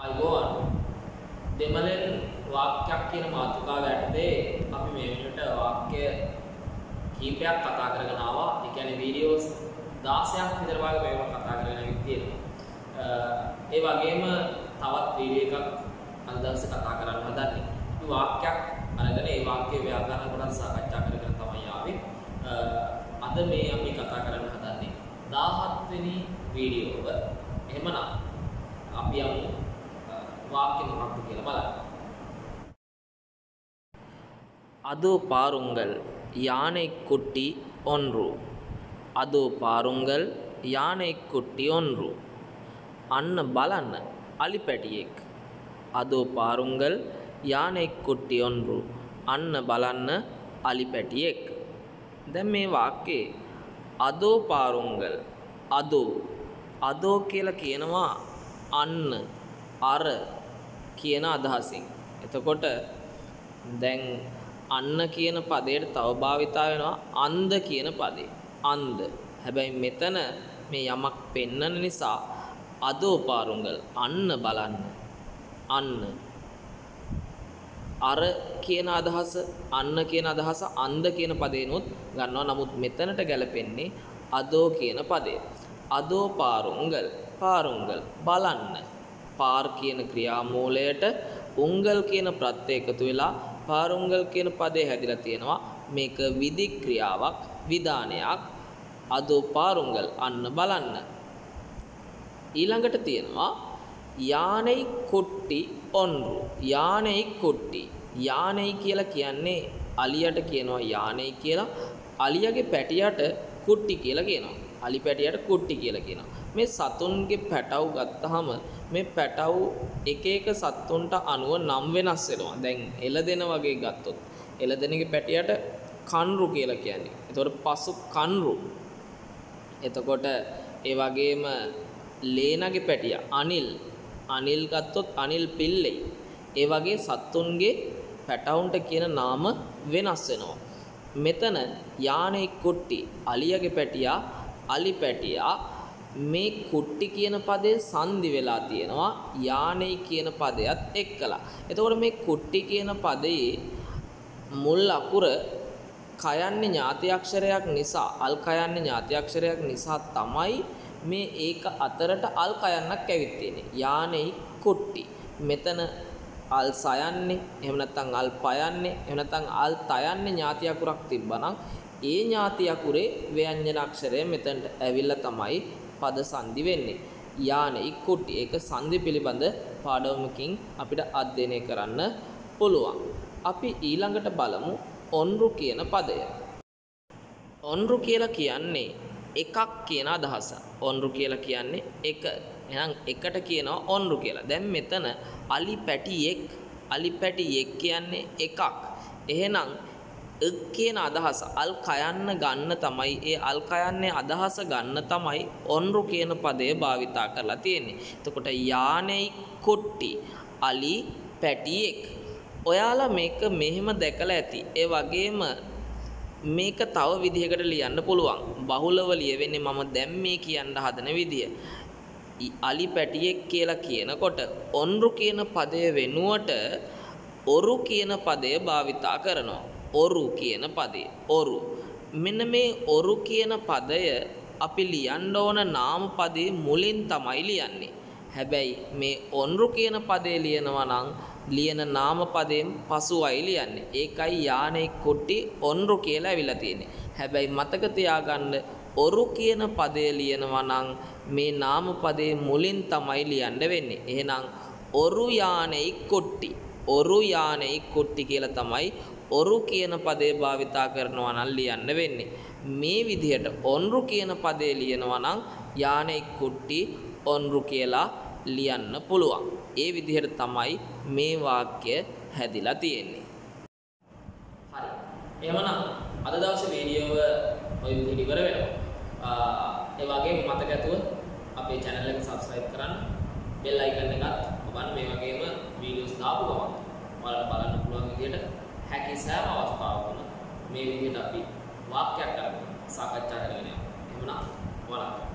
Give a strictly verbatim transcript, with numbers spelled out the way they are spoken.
අයිබෝන් දෙමළෙන් වාක්‍යයක් කියන මාතෘකාව යටතේ අපි මේ වෙනකොට වාක්‍ය කීපයක් කතා කරගෙන ආවා. ඒ කියන්නේ වීඩියෝස් දහසක් විතර වගේ මේවා කතා කරගෙන ඇවිත් තියෙනවා. ඒ වගේම තවත් වීඩියෝ එකක් අද දවසේ කතා කරන්න හදන්නේ. අපි වාක්‍යයක් අරගෙන ඒ වාක්‍යයේ ව්‍යාකරණ කොටස සාකච්ඡා කරගෙන තමයි ආවේ. අද මේ අපි කතා කරන්න හදන්නේ දහහත් වෙනි වීඩියෝව. එහෙමනම් අපි යමු வாக்கிய මොකක්ද කියලා බලන්න. அதோ பாருங்கள் யானை குட்டி ஒன்று. அதோ பாருங்கள் யானை குட்டி ஒன்று. අන්න බලන්න අලිපැටියෙක්. அதோ பாருங்கள் யானை குட்டி ஒன்று. අන්න බලන්න අලිපැටියෙක්. දැන් මේ වාක්‍යයේ அதோ பாருங்கள் அதோ அதோ කියලා කියනවා අන්න අර කියන අදහසින්. එතකොට දැන් අන්න කියන පදයට තව භාවිතා වෙනවා අන්ද කියන පදේ. අන්ද. හැබැයි මෙතන මේ යමක් පෙන්නන නිසා අදෝ පාරුංගල් අන්න බලන්න. අන්න අර කියන අදහස අන්න කියන අදහස අන්ද කියන පදේනොත් ගන්නවා. නමුත් මෙතනට ගැලපෙන්නේ අදෝ කියන පදේ. අදෝ පාරුංගල් පාරුංගල් බලන්න. පාර් කියන ක්‍රියාමූලයට උංගල් කියන ප්‍රත්‍යය එකතු වෙලා පාරුංගල් කියන පදේ හැදිලා තියෙනවා. මේක විධි ක්‍රියාවක් විධානයක්. අදෝ පාරුංගල් අන්න බලන්න. ඊළඟට තියෙනවා යානෙයි කුට්ටි ඔන්රු. යානෙයි කුට්ටි. යානෙයි කියලා කියන්නේ අලියට කියනවා යානෙයි කියලා. අලියගේ පැටියට කුට්ටි කියලා කියනවා. අලි පැටියට කුට්ටි කියලා කියනවා. මේ සතුන්ගේ පැටව් ගත්තාම මේ පැටව් එක එක සතුන්ට අනුව නම් වෙනස් වෙනවා. දැන් එළදෙන වගේ ගත්තොත් එළදෙනගේ පැටියට කන්රු කියලා කියන්නේ. එතකොට පසු කන්රු. එතකොට ඒ වගේම ලේනගේ පැටිය අනිල්. අනිල් ගත්තොත් අනිල් පිල්ලෙයි. ඒ වගේ සතුන්ගේ පැටවුන්ට කියන නාම වෙනස් වෙනවා. මෙතන යානේ කුට්ටි අලියගේ පැටියා අලි පැටියා මේ කුට්ටි කියන පදේ සංදි වෙලා තියෙනවා යානෙයි කියන පදයට එක්කලා. එතකොට මේ කුට්ටි කියන පදයේ මුල් අකුර කයන්නේ ඥාති අක්ෂරයක් නිසා අල් කයන්නේ ඥාති අක්ෂරයක් නිසා තමයි මේ ඒක අතරට අල් කයන්නක් ඇවිත් තියෙන්නේ. යානෙයි කුට්ටි. මෙතන අල් සයන්නේ එහෙම නැත්නම් අල් පයන්නේ එහෙම නැත්නම් අල් තයන්නේ ඥාති අකුරක් තිබ්බනම් ඒ ඥාති අකුරේ ව්‍යංජන අක්ෂරය මෙතනට ඇවිල්ලා තමයි පද සංදි වෙන්නේ. යානෙයි කුට්ටි. ඒක සංදි පිළිබඳ පාඩමකින් අපිට අධ්‍යයනය කරන්න පුළුවන්. අපි ඊළඟට බලමු ඔන්රු කියන පදය. ඔන්රු කියලා කියන්නේ එකක් කියන අදහස. ඔන්රු කියලා කියන්නේ එක. එහෙනම් එකට කියනවා ඔන්රු කියලා. දැන් මෙතන අලි පැටියෙක් අලි පැටියෙක් කියන්නේ එකක්. එහෙනම් එක් කියන අදහස අල් කයන්න ගන්න තමයි ඒ අල් කයන්නේ අදහස ගන්න තමයි ඔන්රු කියන පදය භාවිතා කරලා තියෙන්නේ. එතකොට යානෙයි කුට්ටි අලි පැටියෙක්. ඔයාලා මේක මෙහෙම දැකලා ඇති. ඒ වගේම මේක තව විදිහකට ලියන්න පුළුවන්. බහුලව ලියවෙන්නේ මම දැන් මේ කියන්න හදන විදිය. අලි පැටියෙක් කියලා කියනකොට ඔන්රු කියන පදය වෙනුවට ඔරු කියන පදය භාවිතා කරනවා. ඔරු කියන පදේ. ඔරු. මෙන්න මේ ඔරු කියන පදය අපි ලියන්න ඕන නාම පදේ මුලින් තමයි ලියන්නේ. හැබැයි මේ ඔන්රු කියන පදේ ලියනවා නම් ලියන නාම පදයෙන් පසුවයි ලියන්නේ. ඒකයි යානේ කුට්ටි ඔන්රු කියලා ඇවිල්ලා තියෙන්නේ. හැබැයි මතක තියාගන්න ඔරු කියන පදේ ලියනවා නම් මේ නාම පදේ මුලින් තමයි ලියන්න වෙන්නේ. එහෙනම් ඔරු යානේ කුට්ටි. ඔරු යානේ කුට්ටි කියලා තමයි ඔරු කියන පදේ භාවිතා කරනවා නම් ලියන්න වෙන්නේ. මේ විදිහට ඔන්රු කියන පදේ ලියනවා නම් යානෙයි කුට්ටි ඔන්රු කියලා ලියන්න පුළුවන්. ඒ විදිහට තමයි මේ වාක්‍ය හැදිලා තියෙන්නේ. හරි. එහෙමනම් අද දවසේ වීඩියෝව ඔය විදිහට ඉවර වෙනවා. ඒ වගේම මතක ඇතුව අපේ channel එක subscribe කරන්න. bell icon එකත් ඔබන් මේ වගේම වීඩියෝස් දාපු ගමන් ඔයාලට බලන්න පුළුවන් විදිහට හැකි සෑම අවස්ථාවකම මේ විදිහට අපි වාක්‍යයක් කරගෙන සාකච්ඡා කරගෙන යනවා. එහෙනම් ඔයාලා